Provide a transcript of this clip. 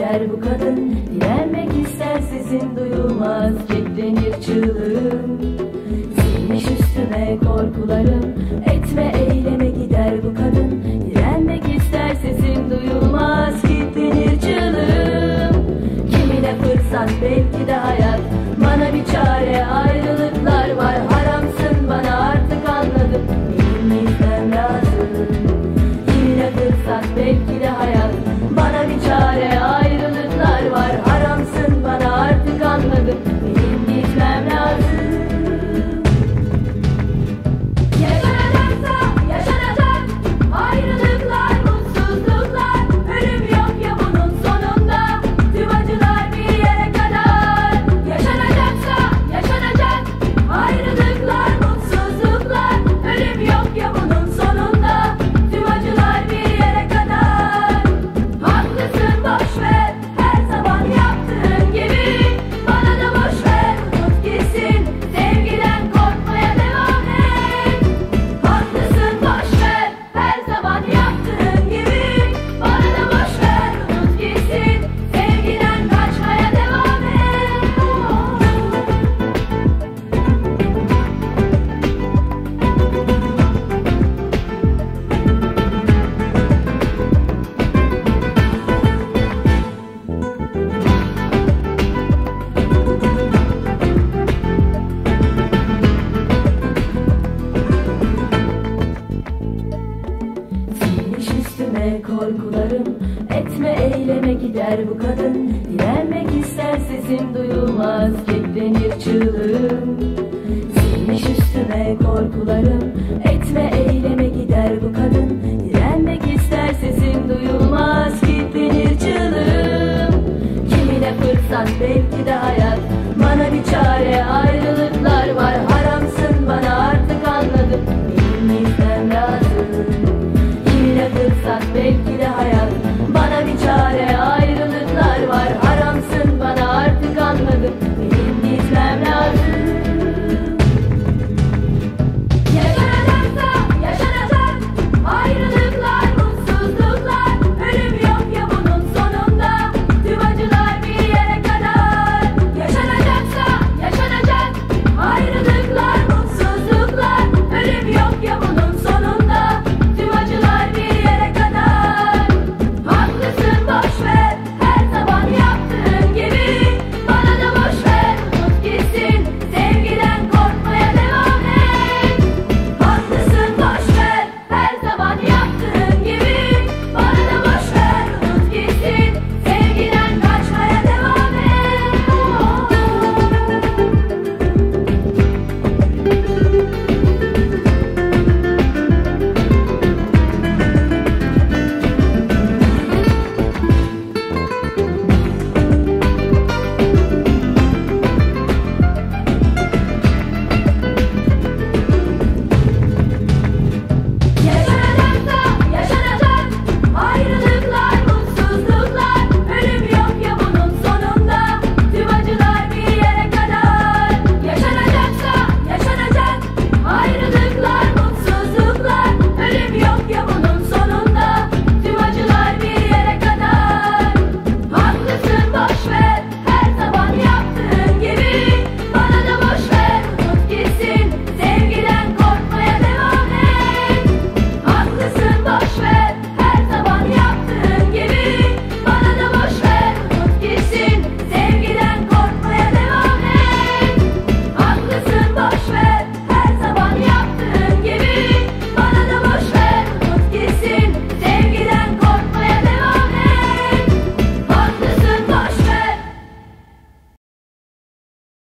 gider bu kadın. Direnmek ister sesin duyulmaz, kilitlenir çığlığım. Silmiş üstüme korkularım, etme eyleme gider bu kadın. Direnmek ister sesin duyulmaz, kilitlenir çığlığım. Kimine fırsat belki de hayat, bana bir çare ayrılıklar var. Haramsın bana artık anladım, benim gitmem lazım. Kimine fırsat belki de hayat, bana bir çare ayrılıklar var. Haramsın bana artık anladım, benim gitmem lazım. Yaşanacaksa yaşanacak ayrılıklar, mutsuzluklar. Ölüm yok ya bunun sonunda, tüm acılar bir yere kadar. Yaşanacaksa yaşanacak ayrılıklar, mutsuzluklar. Ölüm yok ya bunun sonunda, tüm acılar bir yere kadar. Haklısın boşver, her zaman yaptığın gibi. Bana da boşver, unut gitsin, sevgiden korkmaya devam et. Haklısın boşver, her zaman yaptığın gibi. Bana da boşver, unut gitsin, sevgiden kaçmaya devam et. Silmiş üstüme korkularım, etme eyleme gider bu kadın. Direnmek ister sesim duyulmaz, kilitlenir çığlığım. Silmiş üstüme korkularım, etme eyleme gider bu kadın. Direnmek ister sesim duyulmaz, kilitlenir çığlığım. Kimine fırsat belki de hayat, bana bir çare ayrılıklar var. Haramsın bana artık anladım, benim gitmem lazım. Kimine fırsat belki de hayat, bana bir çare ayrılıklar var. Haramsın bana artık anladım, benim gitmem lazım. Yaşanacaksa yaşanacak ayrılıklar, mutsuzluklar. Ölüm yok ya bunun sonunda, tüm acılar bir yere kadar. Yaşanacaksa yaşanacak ayrılıklar, mutsuzluklar. Ölüm yok ya bunun sonunda, tüm acılar bir yere kadar. Haklısın boşver, her zaman yaptığın gibi. Bana da boşver, unut gitsin, sevgiden korkmaya devam et. Haklısın boşver, her zaman yaptığın gibi. Bana da boşver, unut gitsin, sevgiden kaçmaya devam et. Yaşanacaksa yaşanacak ayrılıklar, mutsuzluklar. Ölüm yok ya bunun sonunda, tüm acılar bir yere kadar. Yaşanacaksa yaşanacak ayrılıklar, mutsuzluklar. Ölüm yok ya bunun sonunda, tüm acılar bir yere kadar. Haklısın boşver, her zaman yaptığın gibi. Bana da boşver, unut gitsin, sevgiden korkmaya devam et. Haklısın boşver,